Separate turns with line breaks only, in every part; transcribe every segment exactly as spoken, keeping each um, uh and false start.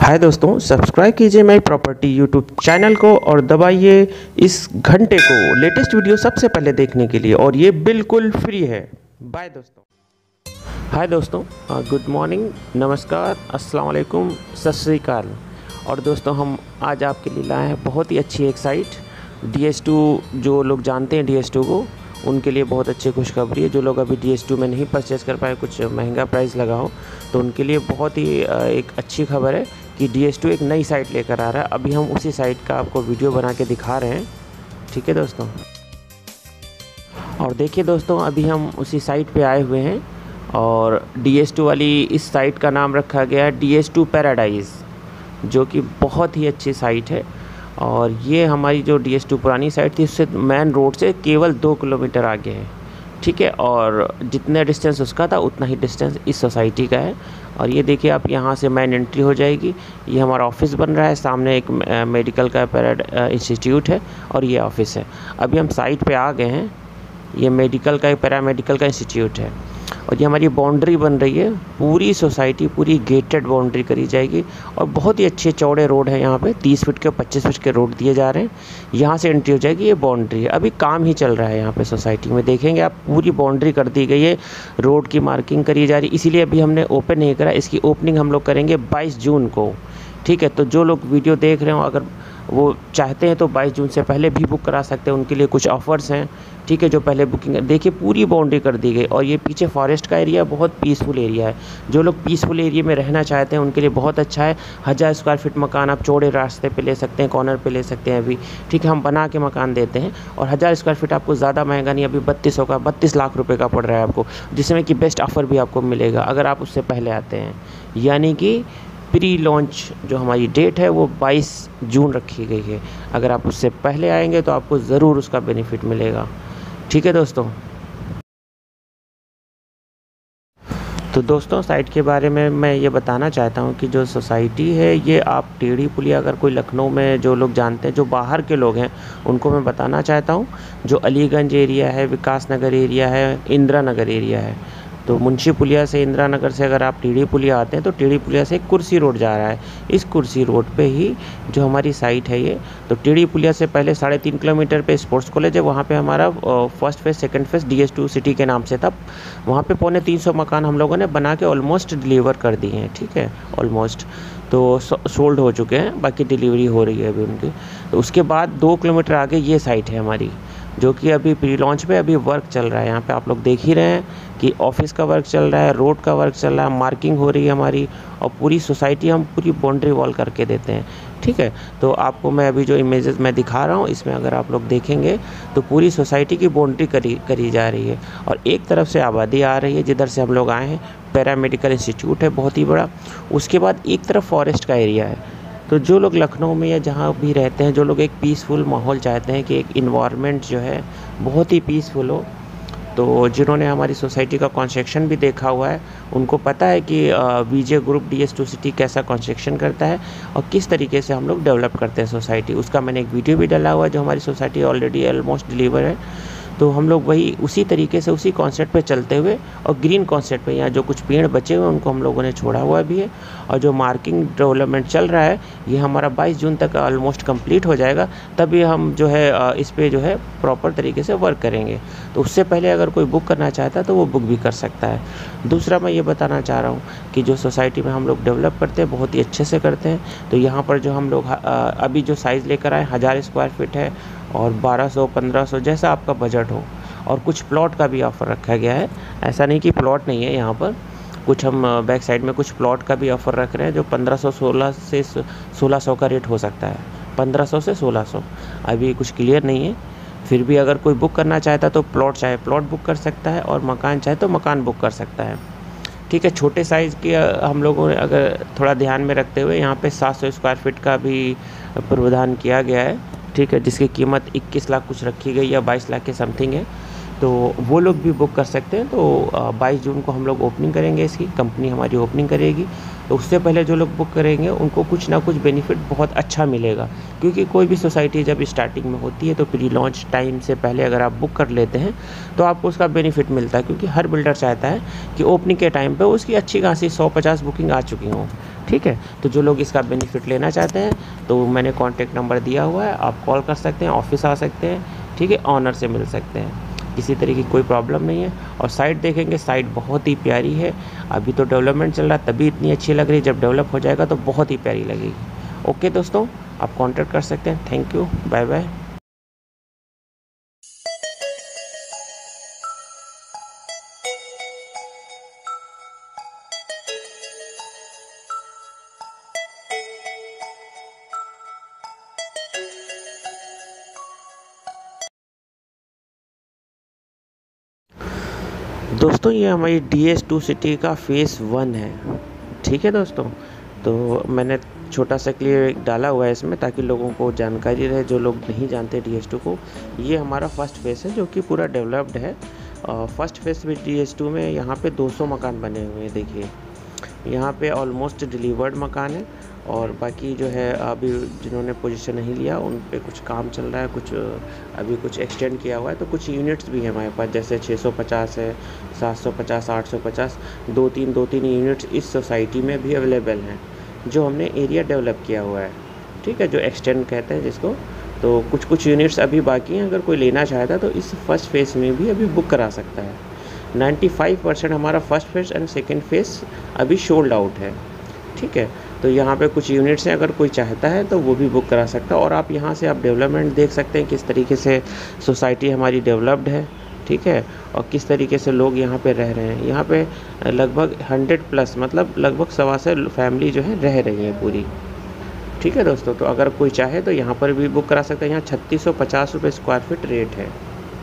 हाय दोस्तों, सब्सक्राइब कीजिए माई property YouTube channel को और दबाइए इस घंटे को लेटेस्ट वीडियो सबसे पहले देखने के लिए, और ये बिल्कुल फ्री है। बाय दोस्तों। हाय दोस्तों, गुड मॉर्निंग, नमस्कार, अस्सलाम वालेकुम, सत श्री अकाल। और दोस्तों, हम आज आपके लिए लाए हैं बहुत ही अच्छी एक साइट डी एस टू। जो लोग जानते हैं डी एस टू को, उनके लिए बहुत अच्छी खुशखबरी है। जो लोग अभी डी एस टू में नहीं परचेज़ कर पाए, कुछ महंगा प्राइस लगा हो, तो उनके लिए बहुत ही एक अच्छी खबर है कि डी एस टू एक नई साइट लेकर आ रहा है। अभी हम उसी साइट का आपको वीडियो बना के दिखा रहे हैं, ठीक है दोस्तों। और देखिए दोस्तों, अभी हम उसी साइट पे आए हुए हैं और डी एस टू वाली इस साइट का नाम रखा गया है डी एस टू पैराडाइज़, जो कि बहुत ही अच्छी साइट है। और ये हमारी जो डी एस टू पुरानी साइट थी, उससे मेन रोड से केवल दो किलोमीटर आगे है, ठीक है। और जितने डिस्टेंस उसका था उतना ही डिस्टेंस इस सोसाइटी का है। और ये देखिए, आप यहाँ से मेन एंट्री हो जाएगी। ये हमारा ऑफिस बन रहा है, सामने एक मेडिकल का पैरा इंस्टीट्यूट है और ये ऑफिस है। अभी हम साइट पे आ गए हैं। ये मेडिकल का, पैरामेडिकल का इंस्टीट्यूट है। और ये हमारी बाउंड्री बन रही है, पूरी सोसाइटी पूरी गेटेड बाउंड्री करी जाएगी। और बहुत ही अच्छे चौड़े रोड है यहाँ पे, तीस फीट के पच्चीस फीट के रोड दिए जा रहे हैं। यहाँ से एंट्री हो जाएगी, ये बाउंड्री है। अभी काम ही चल रहा है यहाँ पे सोसाइटी में, देखेंगे आप, पूरी बाउंड्री कर दी गई है, रोड की मार्किंग करी जा रही है। इसीलिए अभी हमने ओपन नहीं करा। इसकी ओपनिंग हम लोग करेंगे बाईस जून को, ठीक है। तो जो लोग वीडियो देख रहे हो, अगर वो चाहते हैं तो बाईस जून से पहले भी बुक करा सकते हैं। उनके लिए कुछ ऑफ़र्स हैं, ठीक है, जो पहले बुकिंग। देखिए, पूरी बाउंड्री कर दी गई। और ये पीछे फॉरेस्ट का एरिया, बहुत पीसफुल एरिया है। जो लोग पीसफुल एरिया में रहना चाहते हैं उनके लिए बहुत अच्छा है। हज़ार स्क्वायर फीट मकान आप चौड़े रास्ते पे ले सकते हैं, कॉर्नर पे ले सकते हैं अभी, ठीक है। हम बना के मकान देते हैं। और हज़ार स्क्वायर फीट आपको ज़्यादा महंगा नहीं, अभी बत्तीस सौ का बत्तीस लाख रुपये का पड़ रहा है आपको, जिसमें कि बेस्ट ऑफ़र भी आपको मिलेगा अगर आप उससे पहले आते हैं। यानी कि प्री लॉन्च जो हमारी डेट है वो बाईस जून रखी गई है। अगर आप उससे पहले आएंगे तो आपको ज़रूर उसका बेनिफिट मिलेगा, ठीक है दोस्तों। तो दोस्तों, साइट के बारे में मैं ये बताना चाहता हूँ कि जो सोसाइटी है, ये आप टेढ़ी पुलिया, अगर कोई लखनऊ में जो लोग जानते हैं, जो बाहर के लोग हैं, उनको मैं बताना चाहता हूँ। जो अलीगंज एरिया है, विकास नगर एरिया है, इंदिरा नगर एरिया है, तो मुंशी पुलिया से, इंदिरा नगर से अगर आप टेढ़ी पुलिया आते हैं तो टेढ़ी पुलिया से कुर्सी रोड जा रहा है। इस कुर्सी रोड पे ही जो हमारी साइट है ये, तो टेढ़ी पुलिया से पहले साढ़े तीन किलोमीटर पे स्पोर्ट्स कॉलेज है। वहाँ पे हमारा first phase second phase D S two city के नाम से था। वहाँ पे पौने तीन सौ मकान हम लोगों ने बना के ऑलमोस्ट डिलीवर कर दिए हैं, ठीक है। ऑलमोस्ट तो सोल्ड हो चुके हैं, बाकी डिलीवरी हो रही है अभी उनकी। तो उसके बाद दो किलोमीटर आगे ये साइट है हमारी, जो कि अभी प्री लॉन्च पे अभी वर्क चल रहा है। यहाँ पे आप लोग देख ही रहे हैं कि ऑफिस का वर्क चल रहा है, रोड का वर्क चल रहा है, मार्किंग हो रही है हमारी। और पूरी सोसाइटी हम पूरी बाउंड्री वॉल करके देते हैं, ठीक है। तो आपको मैं अभी जो इमेजेस मैं दिखा रहा हूँ, इसमें अगर आप लोग देखेंगे तो पूरी सोसाइटी की बाउंड्री करी करी जा रही है। और एक तरफ से आबादी आ रही है, जिधर से हम लोग आए हैं, पैरामेडिकल इंस्टीट्यूट है बहुत ही बड़ा। उसके बाद एक तरफ फॉरेस्ट का एरिया है। तो जो लोग लखनऊ में या जहाँ भी रहते हैं, जो लोग एक पीसफुल माहौल चाहते हैं कि एक इन्वायरमेंट जो है बहुत ही पीसफुल हो, तो जिन्होंने हमारी सोसाइटी का कंस्ट्रक्शन भी देखा हुआ है, उनको पता है कि VJ group D S two city कैसा कंस्ट्रक्शन करता है और किस तरीके से हम लोग डेवलप करते हैं सोसाइटी। उसका मैंने एक वीडियो भी डाला हुआ है, जो हमारी सोसाइटी ऑलरेडी ऑलमोस्ट डिलीवर है। तो हम लोग वही उसी तरीके से, उसी कॉन्सेप्ट पे चलते हुए, और ग्रीन कॉन्सेप्ट पे, यहाँ जो कुछ पेड़ बचे हुए हैं उनको हम लोगों ने छोड़ा हुआ भी है। और जो मार्किंग डेवलपमेंट चल रहा है, ये हमारा बाईस जून तक ऑलमोस्ट कंप्लीट हो जाएगा। तभी हम जो है इस पे जो है प्रॉपर तरीके से वर्क करेंगे। तो उससे पहले अगर कोई बुक करना चाहता है तो वो बुक भी कर सकता है। दूसरा मैं ये बताना चाह रहा हूँ कि जो सोसाइटी में हम लोग डेवलप करते हैं, बहुत ही अच्छे से करते हैं। तो यहाँ पर जो हम लोग अभी जो साइज़ लेकर आए, हज़ार स्क्वायर फीट है और बारह सौ पंद्रह सौ, जैसा आपका बजट हो। और कुछ प्लॉट का भी ऑफ़र रखा गया है। ऐसा नहीं कि प्लॉट नहीं है यहाँ पर, कुछ हम बैक साइड में कुछ प्लॉट का भी ऑफ़र रख रहे हैं, जो पंद्रह सौ सोलह से सोलह सौ का रेट हो सकता है, पंद्रह सौ से सोलह सौ, अभी कुछ क्लियर नहीं है। फिर भी अगर कोई बुक करना चाहता तो प्लॉट चाहे प्लॉट बुक कर सकता है, और मकान चाहे तो मकान बुक कर सकता है, ठीक है। छोटे साइज़ की हम लोगों ने अगर थोड़ा ध्यान में रखते हुए यहाँ पे सात सौ स्क्वायर फीट का भी प्रावधान किया गया है, ठीक है, जिसकी कीमत इक्कीस लाख कुछ रखी गई या बाईस लाख के समथिंग है। तो वो लोग भी बुक कर सकते हैं। तो बाईस जून को हम लोग ओपनिंग करेंगे, इसकी कंपनी हमारी ओपनिंग करेगी। तो उससे पहले जो लोग बुक करेंगे उनको कुछ ना कुछ बेनिफिट बहुत अच्छा मिलेगा, क्योंकि कोई भी सोसाइटी जब स्टार्टिंग में होती है तो प्री लॉन्च टाइम से पहले अगर आप बुक कर लेते हैं तो आपको उसका बेनिफिट मिलता है। क्योंकि हर बिल्डर चाहता है कि ओपनिंग के टाइम पे उसकी अच्छी खासी सौ पचास बुकिंग आ चुकी हों, ठीक है, तो जो लोग इसका बेनिफिट लेना चाहते हैं तो मैंने कॉन्टैक्ट नंबर दिया हुआ है, आप कॉल कर सकते हैं, ऑफिस आ सकते हैं, ठीक है, ऑनर से मिल सकते हैं, किसी तरह की कोई प्रॉब्लम नहीं है। और साइट देखेंगे, साइट बहुत ही प्यारी है। अभी तो डेवलपमेंट चल रहा है तभी इतनी अच्छी लग रही है, जब डेवलप हो जाएगा तो बहुत ही प्यारी लगेगी। ओके दोस्तों, आप कॉन्टैक्ट कर सकते हैं। Thank you, bye bye. दोस्तों ये हमारी डी एस टू सिटी का फ़ेज़ वन है, ठीक है दोस्तों। तो मैंने छोटा सा क्लियर डाला हुआ है इसमें ताकि लोगों को जानकारी रहे, जो लोग नहीं जानते डी एस टू को। ये हमारा फर्स्ट फेज़ है जो कि पूरा डेवलप्ड है। फर्स्ट फेज़ में डी एस टू में यहाँ पे दो सौ मकान बने हुए हैं। देखिए यहाँ पे ऑलमोस्ट डिलीवर्ड मकान है, और बाकी जो है अभी जिन्होंने पोजीशन नहीं लिया उन पे कुछ काम चल रहा है, कुछ अभी कुछ एक्सटेंड किया हुआ है। तो कुछ यूनिट्स भी हैं हमारे पास, जैसे छह सौ पचास है, सात सौ पचास, आठ सौ पचास, दो तीन दो तीन यूनिट्स इस सोसाइटी में भी अवेलेबल हैं, जो हमने एरिया डेवलप किया हुआ है, ठीक है, जो एक्सटेंड कहते हैं जिसको। तो कुछ कुछ यूनिट्स अभी बाकी हैं, अगर कोई लेना चाहता तो इस फर्स्ट फेज़ में भी अभी बुक करा सकता है। पचानवे परसेंट हमारा first phase and second phase अभी सोल्ड आउट है, ठीक है। तो यहाँ पे कुछ यूनिट्स हैं, अगर कोई चाहता है तो वो भी बुक करा सकता है। और आप यहाँ से आप डेवलपमेंट देख सकते हैं, किस तरीके से सोसाइटी हमारी डेवलप्ड है, ठीक है, और किस तरीके से लोग यहाँ पे रह रहे हैं। यहाँ पे लगभग हंड्रेड प्लस, मतलब लगभग सवा सौ फैमिली जो है रह रही है पूरी, ठीक है दोस्तों। तो अगर कोई चाहे तो यहाँ पर भी बुक करा सकते हैं। यहाँ छत्तीस सौ पचास रुपये स्क्वायर फीट रेट है।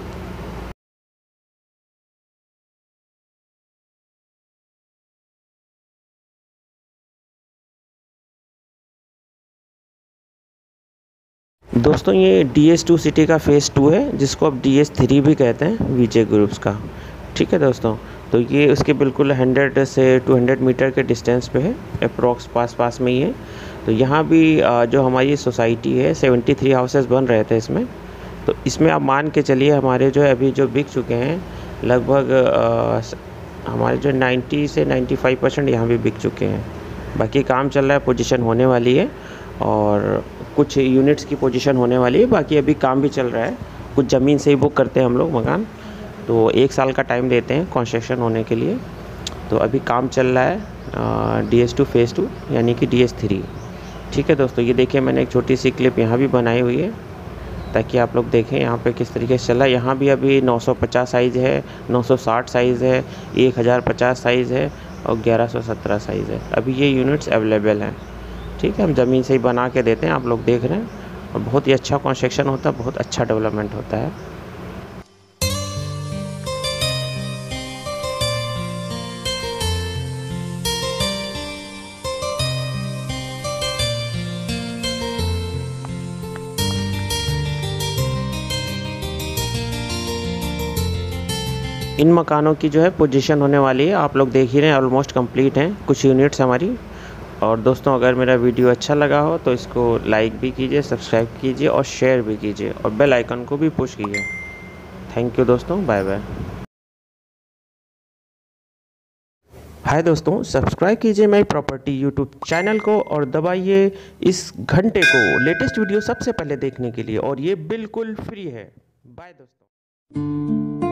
दोस्तों ये डी एस टू सिटी का फ़ेज़ टू है, जिसको अब डी एस थ्री भी कहते हैं वीजे ग्रुप्स का, ठीक है दोस्तों। तो ये उसके बिल्कुल हंड्रेड से टू हंड्रेड मीटर के डिस्टेंस पे है, अप्रॉक्स पास पास में ही है। तो यहाँ भी जो हमारी सोसाइटी है, तिहत्तर हाउसेस बन रहे थे इसमें। तो इसमें आप मान के चलिए हमारे जो है अभी जो बिक चुके हैं लगभग हमारे जो नब्बे से पचानवे परसेंट यहाँ भी बिक चुके हैं। बाकी काम चल रहा है, पोजीशन होने वाली है, और कुछ यूनिट्स की पोजीशन होने वाली है। बाकी अभी काम भी चल रहा है, कुछ ज़मीन से ही बुक करते हैं हम लोग मकान, तो एक साल का टाइम देते हैं कंस्ट्रक्शन होने के लिए। तो अभी काम चल रहा है D S two phase two यानी कि डी एस थ्री, ठीक है दोस्तों। ये देखिए मैंने एक छोटी सी क्लिप यहाँ भी बनाई हुई है ताकि आप लोग देखें यहाँ पे किस तरीके से चल रहा है। यहाँ भी अभी नौ सौ पचास साइज़ है, नौ सौ साठ साइज़ है, एक हज़ार पचास साइज़ है और ग्यारह सौ सत्रह साइज़ है। अभी ये यूनिट्स अवेलेबल हैं, ठीक है। हम ज़मीन से ही बना के देते हैं, आप लोग देख रहे हैं, और बहुत ही अच्छा कंस्ट्रक्शन होता है, बहुत अच्छा डेवलपमेंट होता है। इन मकानों की जो है पोजीशन होने वाली है, आप लोग देख ही रहे हैं, ऑलमोस्ट कंप्लीट हैं कुछ यूनिट्स हमारी। और दोस्तों अगर मेरा वीडियो अच्छा लगा हो तो इसको लाइक भी कीजिए, सब्सक्राइब कीजिए और शेयर भी कीजिए, और बेल आइकन को भी पुश कीजिए। थैंक यू दोस्तों, बाय बाय। हाय दोस्तों, सब्सक्राइब कीजिए माई प्रॉपर्टी यूट्यूब चैनल को और दबाइए इस घंटे को लेटेस्ट वीडियो सबसे पहले देखने के लिए, और ये बिल्कुल फ्री है। बाय दोस्तों।